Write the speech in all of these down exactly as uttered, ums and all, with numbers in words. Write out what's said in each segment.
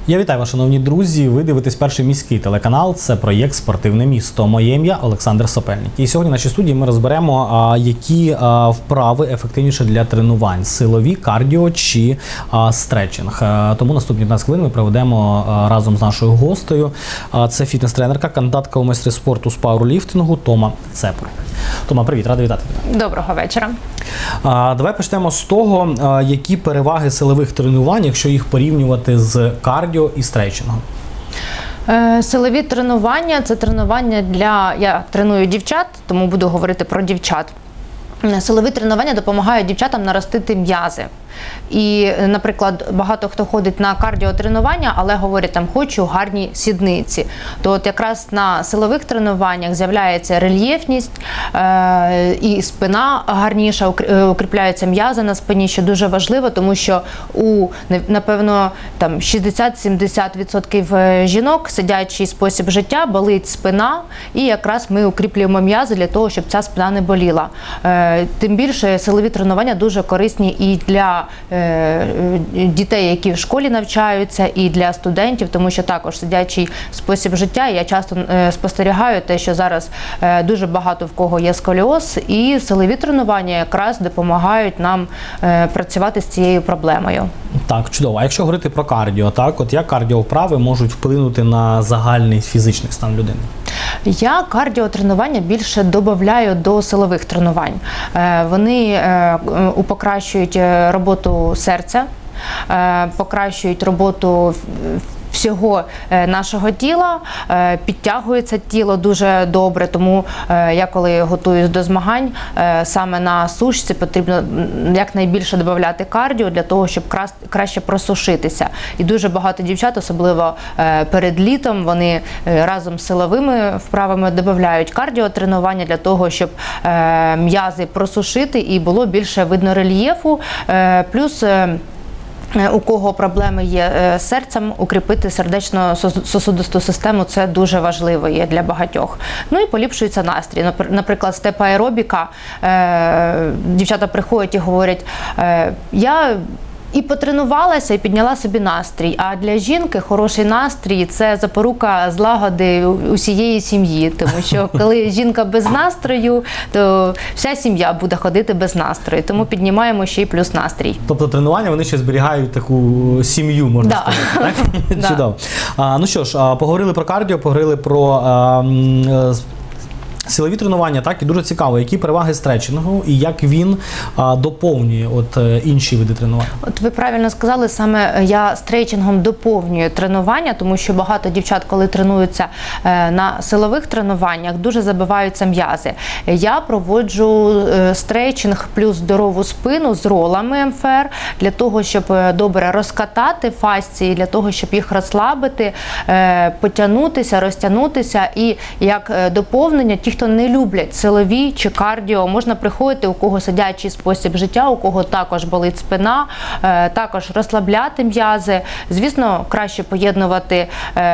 Я вітаю вас, шановні друзі. Ви дивитесь перший міський телеканал. Це проєкт «Спортивне місто». Моє ім'я Олександр Сопельник. І сьогодні в нашій студії ми розберемо, а, які а, вправи ефективніше для тренувань – силові, кардіо чи а, стретчинг. А, тому наступні п'ятнадцять хвилин ми проведемо а, разом з нашою гостею. А, це фітнес-тренерка, кандидатка у майстри спорту з пауерліфтингу Тома Цепур. Тома, привіт, радий вітати тебе. Доброго вечора. А, давай почнемо з того, а, які переваги силових тренувань, якщо їх порівнювати з кардіо і стретчингом. Силові тренування – це тренування для… Я треную дівчат, тому буду говорити про дівчат. Силові тренування допомагають дівчатам наростити м'язи. І, наприклад, багато хто ходить на кардіотренування, але говорять, там, хочу гарні сідниці. То от якраз на силових тренуваннях з'являється рельєфність, е і спина гарніша, укріпляються м'язи на спині, що дуже важливо, тому що у, напевно, там шістдесят-сімдесят відсотків жінок сидячий спосіб життя, болить спина, і якраз ми укріплюємо м'язи для того, щоб ця спина не боліла. Е тим більше силові тренування дуже корисні і для дітей, які в школі навчаються, і для студентів, тому що також сидячий спосіб життя. Я часто спостерігаю те, що зараз дуже багато в кого є сколіоз, і силові тренування якраз допомагають нам працювати з цією проблемою. Так, чудово. А якщо говорити про кардіо, так, от як кардіовправи можуть вплинути на загальний фізичний стан людини? Я кардіотренування більше додаю до силових тренувань. Вони покращують роботу серця, покращують роботу всього нашого тіла, підтягується тіло дуже добре, тому я коли готуюсь до змагань, саме на сушці потрібно якнайбільше додати кардіо для того, щоб краще просушитися. І дуже багато дівчат, особливо перед літом, вони разом з силовими вправами додають кардіотренування для того, щоб м'язи просушити і було більше видно рельєфу, плюс у кого проблеми є з серцем, укріпити сердечно-сосудисту систему – це дуже важливо є для багатьох. Ну і поліпшується настрій. Наприклад, степ-аеробіка, дівчата приходять і говорять, я і потренувалася, і підняла собі настрій. А для жінки хороший настрій – це запорука злагоди усієї сім'ї. Тому що коли жінка без настрою, то вся сім'я буде ходити без настрою. Тому піднімаємо ще й плюс настрій. Тобто тренування, вони ще зберігають таку сім'ю, можна да. сказати, так? Да. Чудово. А, ну що ж, поговорили про кардіо, поговорили про а, силові тренування, так, і дуже цікаво, які переваги стретчингу і як він а, доповнює от, інші види тренувань. От ви правильно сказали, саме я стретчингом доповнюю тренування, тому що багато дівчат, коли тренуються е, на силових тренуваннях, дуже забиваються м'язи. Я проводжу е, стретчинг плюс здорову спину з ролами ем еф ер для того, щоб добре розкатати фасції, для того, щоб їх розслабити, е, потягнутися, розтягнутися, і як доповнення ті, хто не люблять силові чи кардіо, можна приходити, у кого сидячий спосіб життя, у кого також болить спина, також розслабляти м'язи. Звісно, краще поєднувати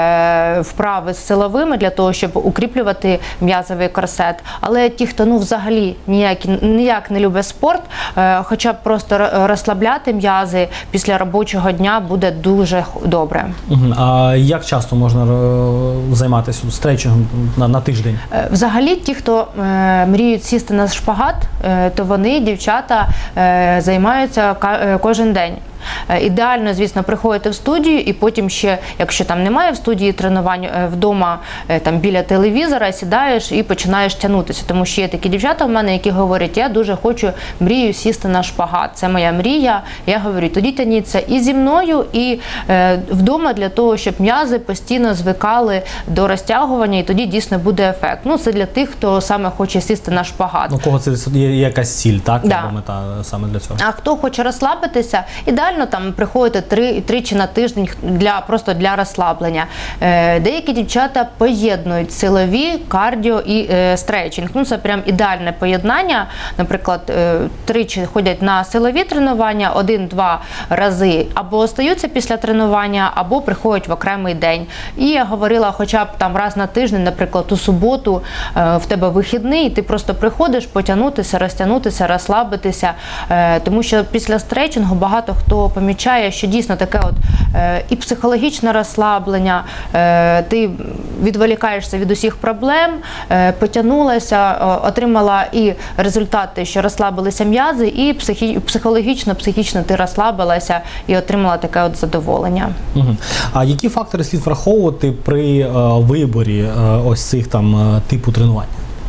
вправи з силовими для того, щоб укріплювати м'язовий корсет. Але ті, хто ну, взагалі ніяк, ніяк не любить спорт, хоча б просто розслабляти м'язи після робочого дня буде дуже добре. А як часто можна займатися стретчингом на, на тиждень? Взагалі, ті, хто е, мріють сісти на шпагат, е, то вони, дівчата, е, займаються кожен день. Ідеально, звісно, приходити в студію і потім ще, якщо там немає в студії тренувань, вдома там біля телевізора сідаєш і починаєш тягнутися. Тому що є такі дівчата в мене, які говорять, я дуже хочу, мрію сісти на шпагат. Це моя мрія. Я говорю, тоді тяніться і зі мною, і е, вдома для того, щоб м'язи постійно звикали до розтягування, і тоді дійсно буде ефект. Ну, це для тих, хто саме хоче сісти на шпагат. У кого це є якась ціль, так? Да. Або мета саме для цього. А хто хоче розслабитися, ідеально там приходити три, тричі на тиждень для, просто для розслаблення. Е, деякі дівчата поєднують силові, кардіо і е, стретчинг. Ну, це прям ідеальне поєднання. Наприклад, е, тричі ходять на силові тренування, один-два рази або остаються після тренування, або приходять в окремий день. І я говорила, хоча б там раз на тиждень, наприклад, у суботу е, в тебе вихідний, і ти просто приходиш потягнутися, розтягнутися, розслабитися. Е, тому що після стретчингу багато хто то помічає, що дійсно таке от е, і психологічне розслаблення, е, ти відволікаєшся від усіх проблем, е, потягнулася, е, отримала і результати, що розслабилися м'язи, і психі, психологічно, психічно ти розслабилася і отримала таке от задоволення. Угу. А які фактори слід враховувати при е, виборі е, ось цих там е, типу тренувань?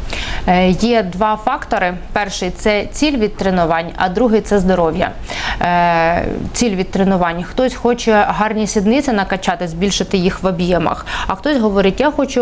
Є два фактори. Перший – це ціль від тренувань, а другий – це здоров'я. Ціль від тренувань. Хтось хоче гарні сідниці накачати, збільшити їх в об'ємах, а хтось говорить, я хочу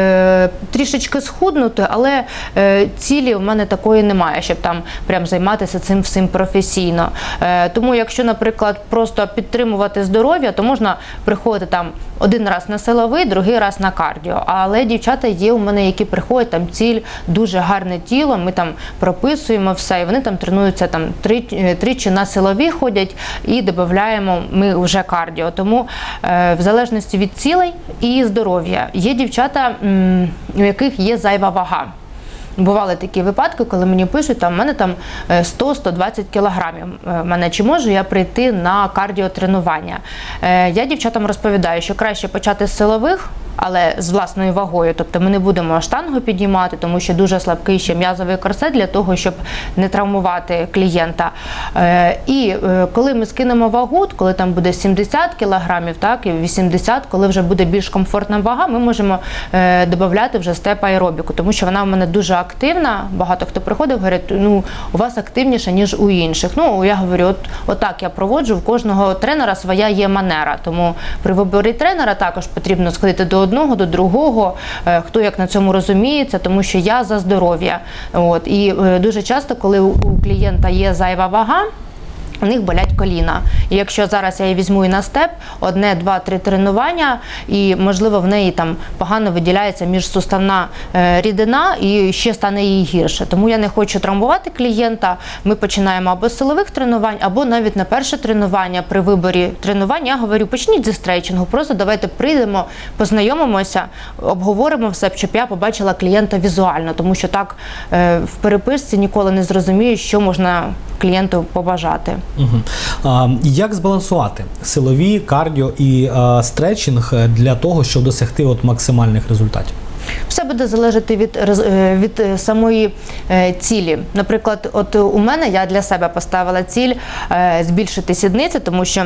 е, трішечки схуднути, але е, цілі в мене такої немає, щоб там прям займатися цим всім професійно. Е, тому якщо, наприклад, просто підтримувати здоров'я, то можна приходити там один раз на силовий, другий раз на кардіо. Але дівчата є у мене, які приходять, там ціль, дуже гарне тіло, ми там прописуємо все, і вони там тренуються там три, тричі на силові ходять і додаємо ми вже кардіо. Тому е, в залежності від цілей і здоров'я. Є дівчата, м, у яких є зайва вага. Бували такі випадки, коли мені пишуть, там, в мене там сто - сто двадцять кілограмів. Мене, чи можу я прийти на кардіотренування? Е, я дівчатам розповідаю, що краще почати з силових, але з власною вагою. Тобто ми не будемо штангу підіймати, тому що дуже слабкий ще м'язовий корсет для того, щоб не травмувати клієнта. Е, і е, коли ми скинемо вагу, коли там буде сімдесят кілограмів, так, і вісімдесят, коли вже буде більш комфортна вага, ми можемо е, додати вже степ аеробіку, тому що вона в мене дуже активна. Багато хто приходив, говорить, ну, у вас активніше, ніж у інших. Ну, я говорю, от, отак я проводжу, в кожного тренера своя є манера, тому при виборі тренера також потрібно сходити до одного, до другого, хто як на цьому розуміється, тому що я за здоров'я. От. І дуже часто, коли у клієнта є зайва вага, у них болять коліна. І якщо зараз я її візьму і на степ, одне, два, три тренування, і, можливо, в неї там погано виділяється міжсуставна е, рідина, і ще стане їй гірше. Тому я не хочу травмувати клієнта. Ми починаємо або з силових тренувань, або навіть на перше тренування при виборі тренувань. Я говорю, почніть зі стретчингу, просто давайте прийдемо, познайомимося, обговоримо все, щоб я побачила клієнта візуально, тому що так е, в переписці ніколи не зрозумію, що можна клієнту побажати. Угу. А, як збалансувати силові, кардіо і а, стретчинг для того, щоб досягти от максимальних результатів? Все буде залежати від, від самої цілі. Наприклад, от у мене, я для себе поставила ціль збільшити сідниці, тому що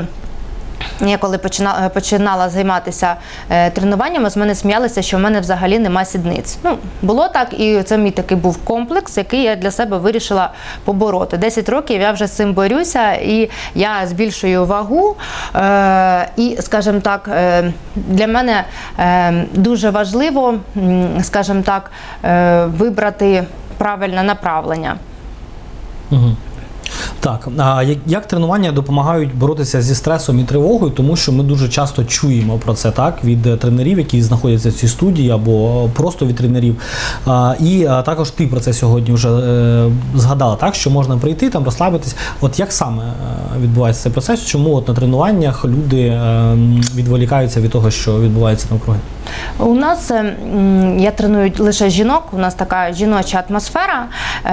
я коли починала, починала займатися е, тренуваннями, з мене сміялися, що в мене взагалі нема сідниць. Ну, було так, і це мій такий був комплекс, який я для себе вирішила побороти. десять років я вже з цим борюся, і я збільшую вагу. Е, і, скажімо так, е, для мене е, дуже важливо, скажімо так, е, вибрати правильне направлення. Угу. Так, а як тренування допомагають боротися зі стресом і тривогою, тому що ми дуже часто чуємо про це, так, від тренерів, які знаходяться в цій студії, або просто від тренерів. А, і а, також ти про це сьогодні вже е, згадала, так, що можна прийти, там, розслабитись. От як саме відбувається цей процес? Чому от на тренуваннях люди е, відволікаються від того, що відбувається навкруги? У нас, я треную лише жінок, у нас така жіноча атмосфера,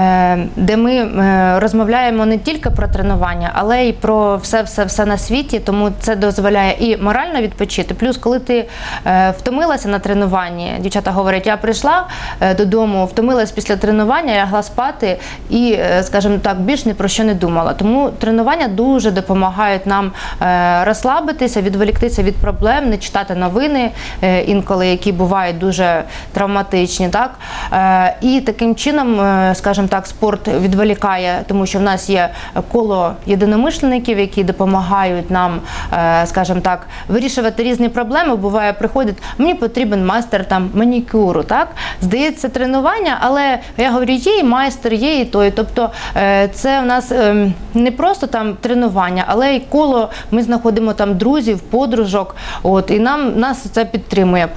де ми розмовляємо не тільки про тренування, але й про все-все-все на світі, тому це дозволяє і морально відпочити. Плюс, коли ти втомилася на тренуванні, дівчата говорять, я прийшла додому, втомилась після тренування, лягла спати і, скажімо так, більш ні про що не думала. Тому тренування дуже допомагають нам розслабитися, відволіктися від проблем, не читати новини, інколи, які бувають дуже травматичні, так? І таким чином, скажімо так, спорт відволікає, тому що в нас є коло єдиномишлеників, які допомагають нам, скажімо так, вирішувати різні проблеми. Буває, приходить, мені потрібен майстер там манікюру, так? Здається, тренування, але я говорю, є і майстер, є і той. Тобто це у нас не просто там тренування, але й коло, ми знаходимо там друзів, подружок, от, і нам, нас це підтримує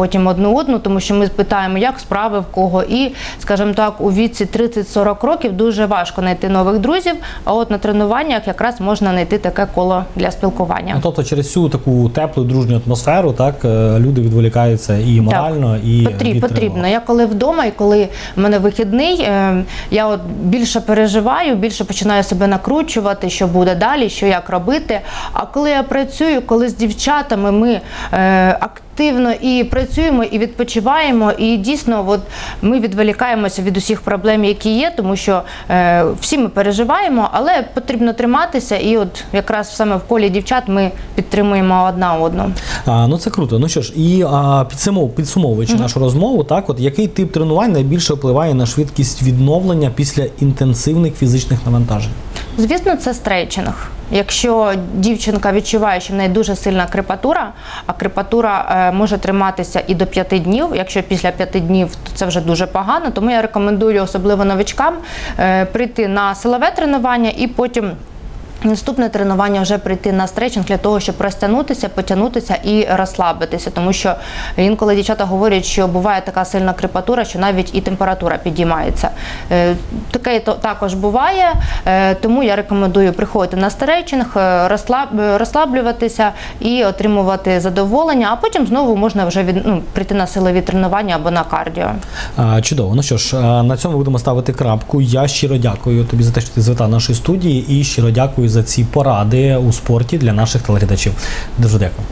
потім одну одну, тому що ми питаємо, як справи в кого. І, скажімо так, у віці тридцять-сорок років дуже важко знайти нових друзів, а от на тренуваннях якраз можна знайти таке коло для спілкування. Ну, тобто через цю таку теплу, дружню атмосферу, так, люди відволікаються і морально, так, і потрібно, від потрібно. тривог. Я коли вдома і коли в мене вихідний, я от більше переживаю, більше починаю себе накручувати, що буде далі, що як робити. А коли я працюю, коли з дівчатами ми активно і працюємо, і відпочиваємо, і дійсно от ми відволікаємося від усіх проблем, які є, тому що е, всі ми переживаємо, але потрібно триматися, і от якраз саме в колі дівчат ми підтримуємо одна одну. А, ну це круто. Ну що ж, і а, підсумов, підсумовуючи mm-hmm. нашу розмову, так, от який тип тренувань найбільше впливає на швидкість відновлення після інтенсивних фізичних навантажень? Звісно, це стретчинг. Якщо дівчинка відчуває, що в неї дуже сильна крепатура, а крепатура е, може триматися і до п'яти днів, якщо після п'яти днів, то це вже дуже погано, тому я рекомендую особливо новичкам е, прийти на силове тренування і потім наступне тренування вже прийти на стретчинг для того, щоб розтягнутися, потягнутися і розслабитися. Тому що інколи дівчата говорять, що буває така сильна крепатура, що навіть і температура підіймається. Таке також буває, тому я рекомендую приходити на стретчинг, розслаб, розслаблюватися і отримувати задоволення, а потім знову можна вже від, ну, прийти на силові тренування або на кардіо. А, чудово. Ну що ж, на цьому будемо ставити крапку. Я щиро дякую тобі за те, що ти звітав нашої студії, і щиро дякую за ці поради у спорті для наших телеглядачів. Дуже дякую.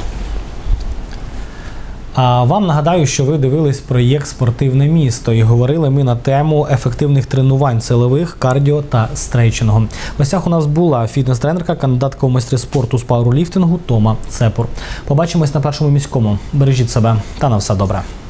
А вам нагадаю, що ви дивились проєкт «Спортивне місто» і говорили ми на тему ефективних тренувань силових, кардіо та стретчингу. В гостях у нас була фітнес-тренерка, кандидатка у майстри спорту з пауерліфтингу Тома Цепур. Побачимось на Першому міському. Бережіть себе та на все добре.